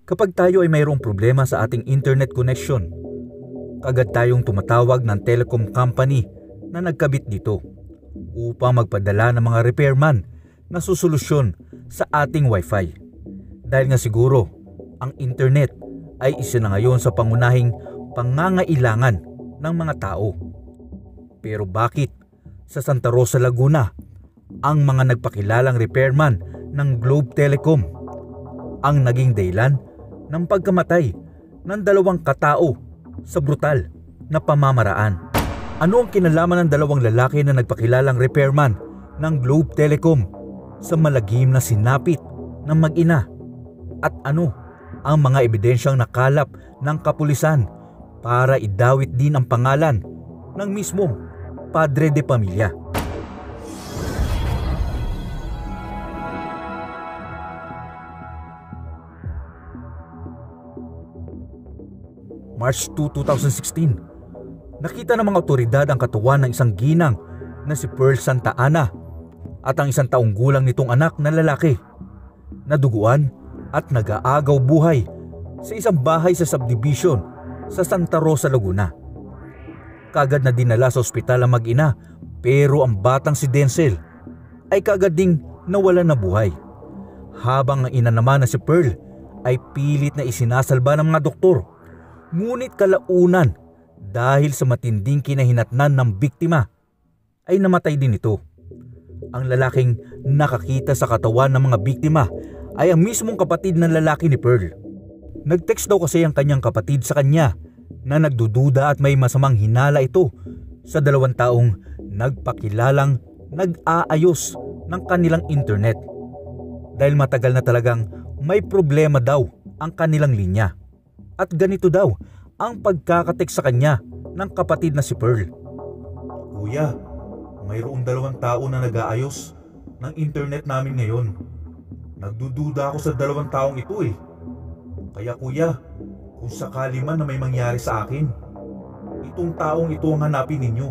Kapag tayo ay mayroong problema sa ating internet connection, kagad tayong tumatawag ng telecom company na nagkabit dito upang magpadala ng mga repairman na susolusyon sa ating wifi. Dahil nga siguro, ang internet ay isa na ngayon sa pangunahing pangangailangan ng mga tao. Pero bakit sa Santa Rosa, Laguna, ang mga nagpakilalang repairman ng Globe Telecom ang naging dahilan ng pagkamatay ng 2 katao sa brutal na pamamaraan? Ano ang kinalaman ng 2 lalaki na nagpakilalang repairman ng Globe Telecom sa malagim na sinapit ng mag-ina? At ano ang mga ebidensyang nakalap ng kapulisan para idawit din ang pangalan ng mismong padre de pamilya? March 2, 2016, nakita ng mga otoridad ang katawan ng isang ginang na si Pearl Santa Ana at ang 1 taong gulang nitong anak na lalaki, naduguan at nag-aagaw buhay sa isang bahay sa subdivision sa Santa Rosa, Laguna. Kagad na dinala sa ospital ang mag-ina, pero ang batang si Denzel ay kagad ding nawalan na buhay, habang ang ina naman na si Pearl ay pilit na isinasalba ng mga doktor. Ngunit kalaunan, dahil sa matinding kinahinatnan ng biktima, ay namatay din ito. Ang lalaking nakakita sa katawan ng mga biktima ay ang mismong kapatid ng lalaki ni Pearl. Nag-text daw kasi ang kanyang kapatid sa kanya na nagdududa at may masamang hinala ito sa 2 taong nagpakilalang nag-aayos ng kanilang internet, dahil matagal na talagang may problema daw ang kanilang linya. At ganito daw ang pagkakatext sa kanya ng kapatid na si Pearl: "Kuya, mayroong 2 tao na nag-aayos ng internet namin ngayon. Nagdududa ako sa 2 taong ito eh. Kaya kuya, kung sakali man na may mangyari sa akin, itong taong ito ang hanapin ninyo."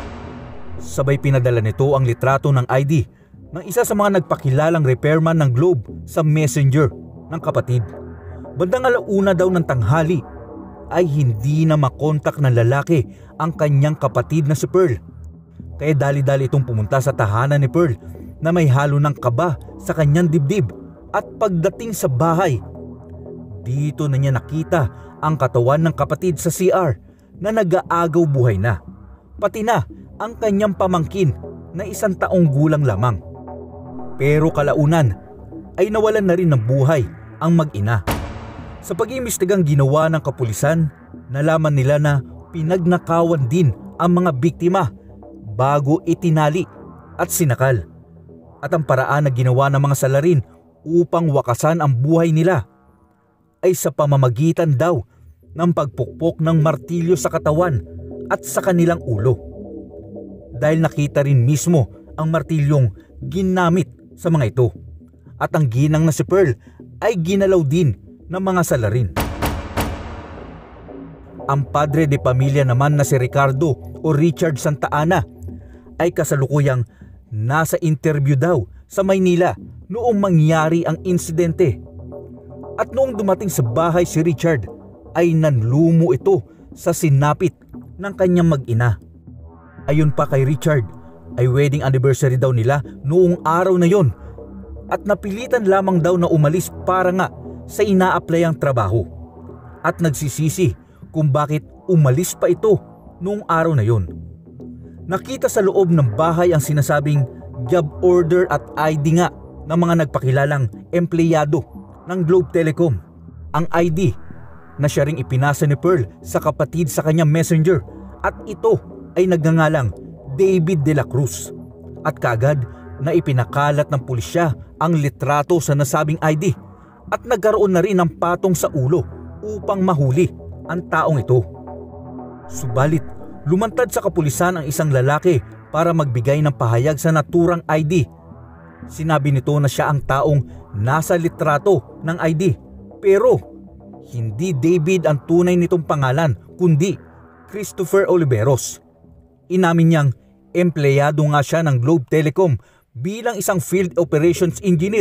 Sabay pinadala nito ang litrato ng ID ng isa sa mga nagpakilalang repairman ng Globe sa messenger ng kapatid. Bandang 1:00 daw ng tanghali ay hindi na makontak ng lalaki ang kanyang kapatid na si Pearl. Kaya dali-dali itong pumunta sa tahanan ni Pearl na may halo ng kaba sa kanyang dibdib, at pagdating sa bahay, dito na niya nakita ang katawan ng kapatid sa CR na nag-aagaw buhay na, pati na ang kanyang pamangkin na 1 taong gulang lamang. Pero kalaunan ay nawalan na rin ng buhay ang mag-ina. Sa pag-iimbestigang ginawa ng kapulisan, nalaman nila na pinagnakawan din ang mga biktima bago itinali at sinakal. At ang paraan na ginawa ng mga salarin upang wakasan ang buhay nila ay sa pamamagitan daw ng pagpukpok ng martilyo sa katawan at sa kanilang ulo. Dahil nakita rin mismo ang martilyong ginamit sa mga ito, at ang ginang na si Pearl ay ginalaw din ng mga salarin. Ang padre de pamilya naman na si Ricardo o Richard Santa Ana ay kasalukuyang nasa interview daw sa Maynila noong mangyari ang insidente. At noong dumating sa bahay si Richard ay nanlumo ito sa sinapit ng kanyang mag-ina. Ayon pa kay Richard, ay wedding anniversary daw nila noong araw na yon, at napilitan lamang daw na umalis para nga sa ina-applyang trabaho, at nagsisisi kung bakit umalis pa ito noong araw na yon. Nakita sa loob ng bahay ang sinasabing job order at ID nga ng mga nagpakilalang empleyado ng Globe Telecom. Ang ID na siya ring ipinasa ni Pearl sa kapatid sa kanyang messenger, at ito ay nagngangalang David de la Cruz. At kaagad na ipinakalat ng pulisya ang litrato sa nasabing ID, at nagkaroon na rin ng patong sa ulo upang mahuli ang taong ito. Subalit, lumantad sa kapulisan ang isang lalaki para magbigay ng pahayag sa naturang ID. Sinabi nito na siya ang taong nasa litrato ng ID, pero hindi David ang tunay nitong pangalan, kundi Christopher Oliveros. Inamin niyang empleyado nga siya ng Globe Telecom bilang isang field operations engineer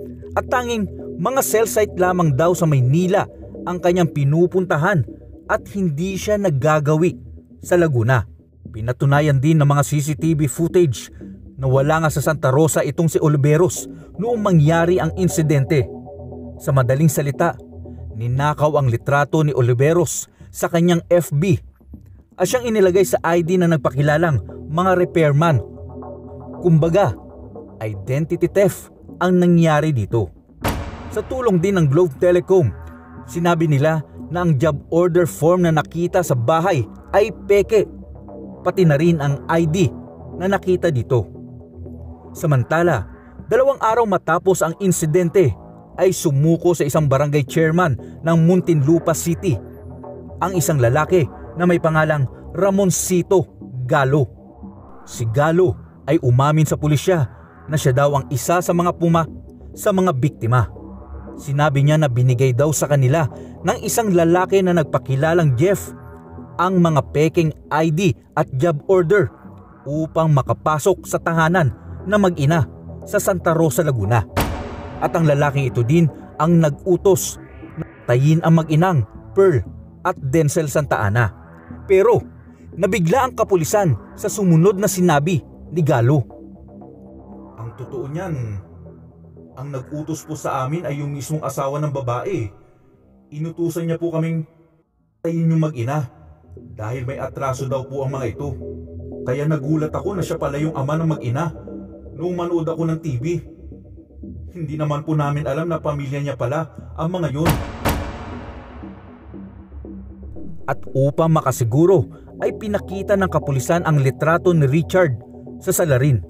at tanging mga cell site lamang daw sa Maynila ang kanyang pinupuntahan at hindi siya naggagawi sa Laguna. Pinatunayan din ng mga CCTV footage na wala nga sa Santa Rosa itong si Oliveros noong mangyari ang insidente. Sa madaling salita, ninakaw ang litrato ni Oliveros sa kanyang FB at siyang inilagay sa ID na nagpakilalang mga repairman. Kumbaga, identity theft ang nangyari dito. Sa tulong din ng Globe Telecom, sinabi nila na ang job order form na nakita sa bahay ay peke, pati na rin ang ID na nakita dito. Samantala, 2 araw matapos ang insidente ay sumuko sa isang barangay chairman ng Muntinlupa City ang isang lalaki na may pangalang Ramoncito Galo. Si Galo ay umamin sa pulisya na siya daw ang isa sa mga sa mga biktima. Sinabi niya na binigay daw sa kanila ng isang lalaki na nagpakilalang Jeff ang mga peking ID at job order upang makapasok sa tahanan na mag-ina sa Santa Rosa, Laguna. At ang lalaking ito din ang nag-utos na tayin ang mag-inang Pearl at Denzel Santa Ana. Pero nabigla ang kapulisan sa sumunod na sinabi ni Galo. Ang totoo niyan, ang nag-utos po sa amin ay yung mismong asawa ng babae. Inutusan niya po kaming tayin yung mag-ina dahil may atraso daw po ang mga ito. Kaya nagulat ako na siya pala yung ama ng mag-ina noong manood ako ng TV. Hindi naman po namin alam na pamilya niya pala ang mga yun. At upang makasiguro ay pinakita ng kapulisan ang litrato ni Richard sa salarin.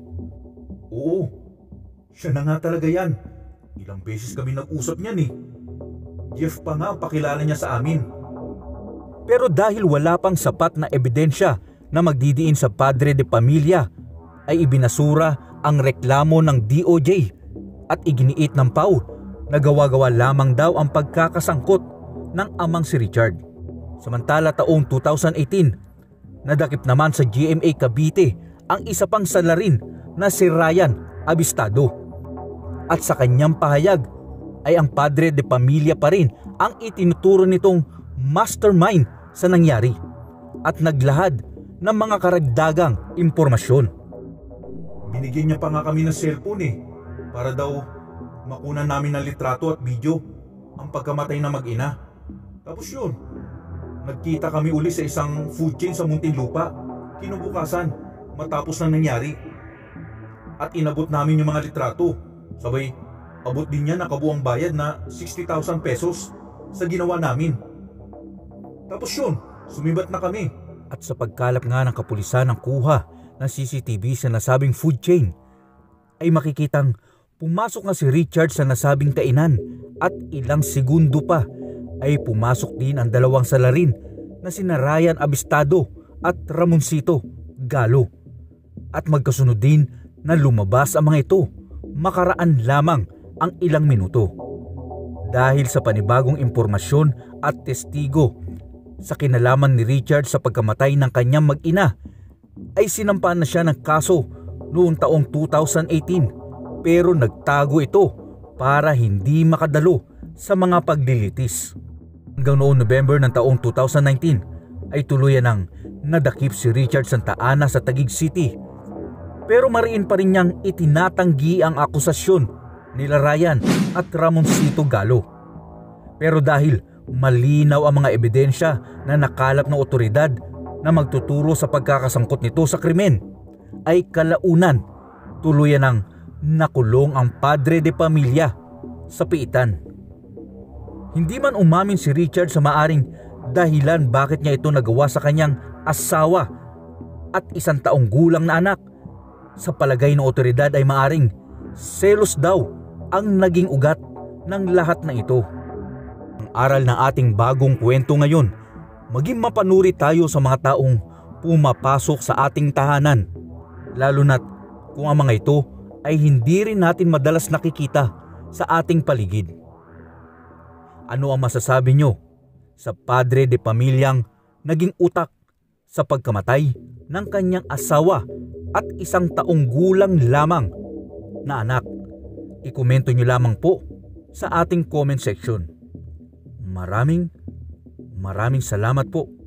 Oo, siya na nga talaga yan. Ilang beses kami nag-usap niyan eh. Jeff pa nga ang pakilala niya sa amin. Pero dahil wala pang sapat na ebidensya na magdidiin sa padre de pamilya, ay ibinasura ang reklamo ng DOJ at iginiit ng PAW na gawa-gawa lamang daw ang pagkakasangkot ng amang si Richard. Samantala taong 2018, nadakip naman sa GMA Cavite ang isa pang salarin na si Ryan Abistado. At sa kanyang pahayag ay ang padre de pamilya pa rin ang itinuturo nitong mastermind sa nangyari at naglahad ng mga karagdagang impormasyon. Binigyan niya pa nga kami ng cellphone eh, para daw makunan namin ng litrato at video ang pagkamatay na mag-ina. Tapos yun, nagkita kami uli sa isang food chain sa Muntinlupa kinabukasan matapos na nangyari. At inabot namin yung mga litrato. Sabay, abot din niya nakabuang bayad na 60,000 pesos sa ginawa namin. Tapos yun, sumibat na kami. At sa pagkalap nga ng kapulisan ng kuha ng CCTV sa nasabing food chain, ay makikitang pumasok nga si Richard sa nasabing kainan at ilang segundo pa ay pumasok din ang 2 salarin na sina Ryan Abistado at Ramoncito Galo. At magkasunod din na lumabas ang mga ito makaraan lamang ang ilang minuto. Dahil sa panibagong impormasyon at testigo sa kinalaman ni Richard sa pagkamatay ng kanyang mag-ina, ay sinampahan na siya ng kaso noong taong 2018 pero nagtago ito para hindi makadalo sa mga paglilitis. Hanggang noong November ng taong 2019 ay tuluyan ng nadakip si Richard Santa Ana sa Taguig City. Pero mariin pa rin niyang itinatanggi ang akusasyon nila Ryan at Ramoncito Galo. Pero dahil malinaw ang mga ebidensya na nakalap ng otoridad na magtuturo sa pagkakasangkot nito sa krimen, ay kalaunan tuluyan ng nakulong ang padre de pamilya sa piitan. Hindi man umamin si Richard sa maaring dahilan bakit niya ito nagawa sa kanyang asawa at 1 taong gulang na anak. Sa palagay ng otoridad ay maaring selos daw ang naging ugat ng lahat na ito. Ang aral ng ating bagong kwento ngayon, maging mapanuri tayo sa mga taong pumapasok sa ating tahanan, lalo na't kung ang mga ito ay hindi rin natin madalas nakikita sa ating paligid. Ano ang masasabi nyo sa padre de pamilyang naging utak sa pagkamatay ng kanyang asawa at 1 taong gulang lamang na anak? ikomento nyo lamang po sa ating comment section. Maraming salamat po.